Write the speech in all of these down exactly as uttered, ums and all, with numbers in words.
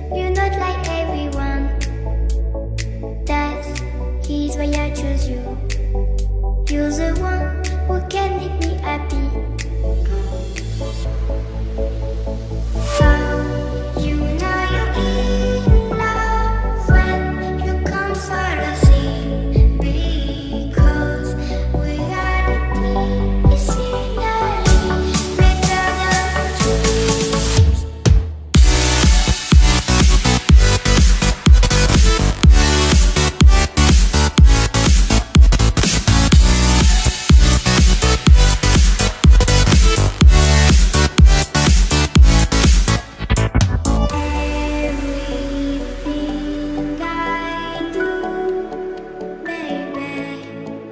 You're not like everyone. That's he's why I choose you. You're the one who can make me happy. How you know you're in love when you come for the same, because reality is finally better than dreams. Everything I do, baby,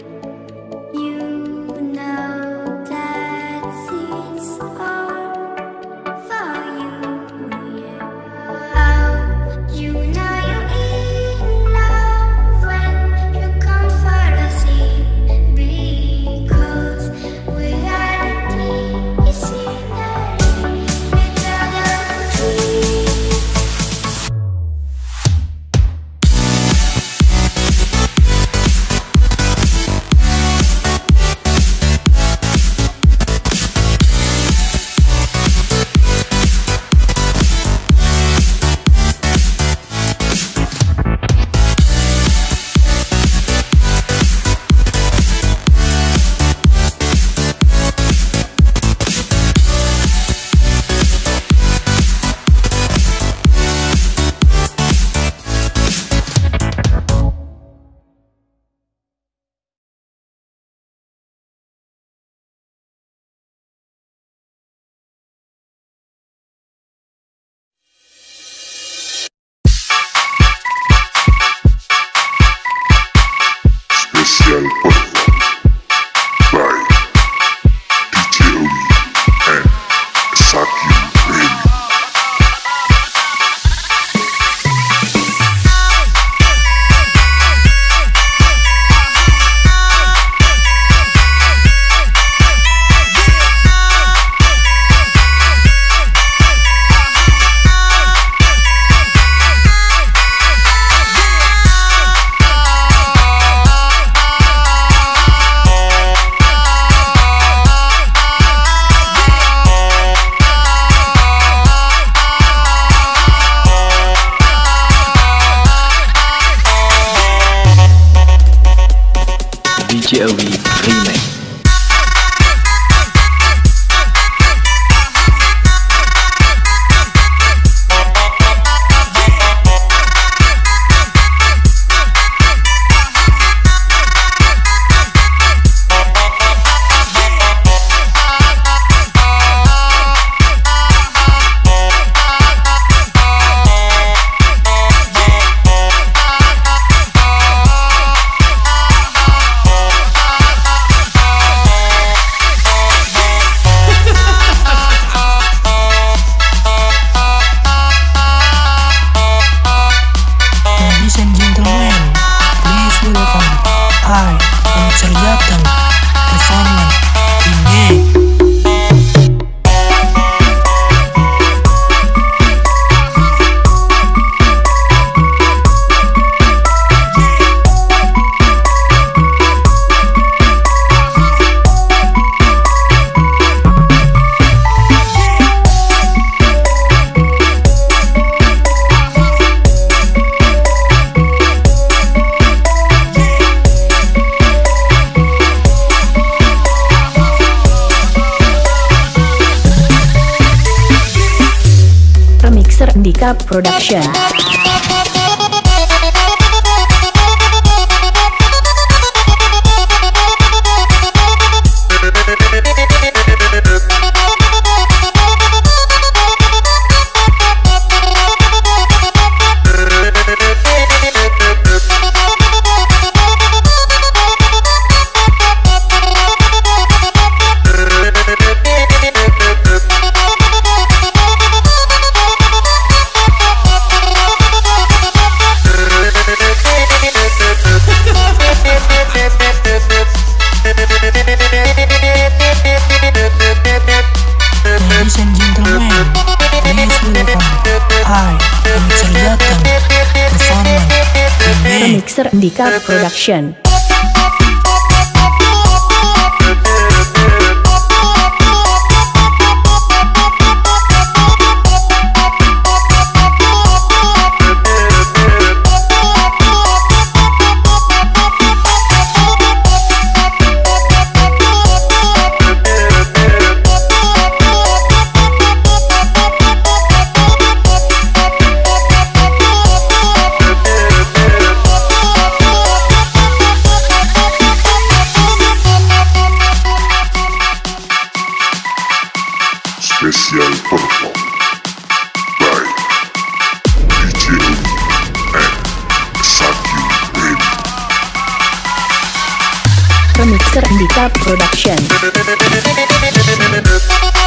you know that it's all for you, yeah. How you know you're in love when you come for the same, because reality is finally better than dreams. Special performed by D J Owi and Saki Remy. D J Owi Remix. Ladies and gentlemen, please welcome I, Konser Jateng, performance ini. Remixer Andika Production. Mixer Jateng Performance Remix. Mixer Andika Production. Special perform by D J Owi and Saki Remy. Mixer Andika Production.